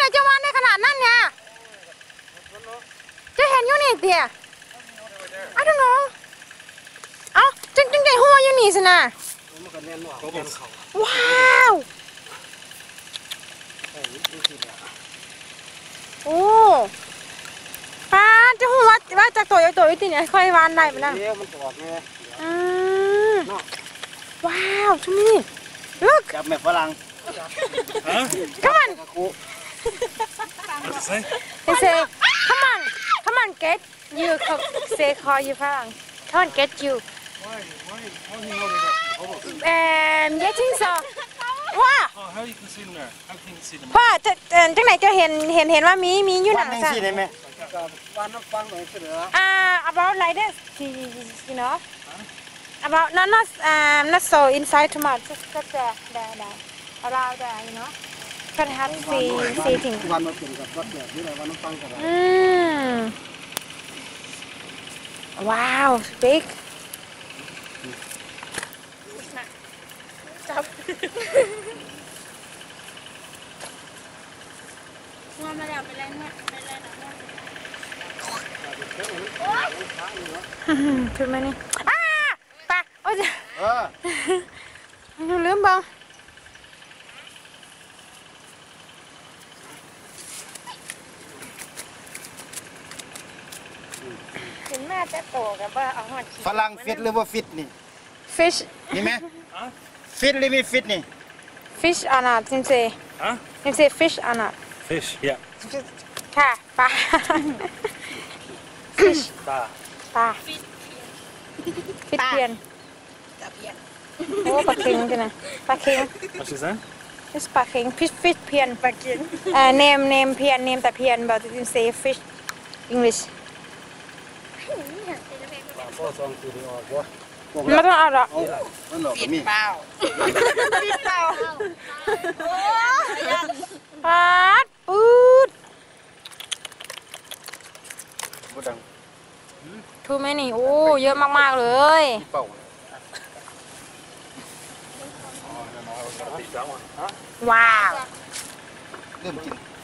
นจะวานในขนาดนั้นเนี่ยจะเห็นอยู่นี่เตี๋ยI don't know เอ้าจึงได้หัวอยู่นี่สินะว้าวโอ้ป้าจะหัวว่าจากตัวอีกทีเนี่ยค่อยวานได้ไปแล้วว้าวทุกนี่ look จับแม่ฝรั่ง come on they say come on get you say call you ฝรั่ง come on get you getting so ว้า how you can see them there? How can you see them? พ่อจังไหนจะเห็นว่ามีอยู่หนังสัตว์วันน้ำฟังหน่อยเสนอ about like this you know about not so inside too much just there around there you know can have see things วันมาเป็นกับวัดแบบนี้เลยวันน้ำฟังกับ wow big จับงอนมาแล้วไปเล่นนะถึงไหมนี่ปะโอ้ยลืมบ้างเห็นแม่จะโตกับว่าเอาหอดขี้ฝรั่งฟิตหรือว่าฟิตนี่ fish นี่ไหมฟิตหรือไม่ฟิตนี่ fish or not จิมเซ่ จิมเซ่ fish or not Fish, yeah. ค่ะปลา fish ปลาฟิตเพียนโอ้ปลาเค็งจังนะปลาเค็ง What's she saying? fish ปลาเค็ง fish เพียนปลาเค็งname เพียน name แต่เพียน but you say fish English ไม่ต้องเอาหรอกมันหลอกมีปาดปูด too many โอ้เยอะมากๆเลยว้าวเริ่มกิน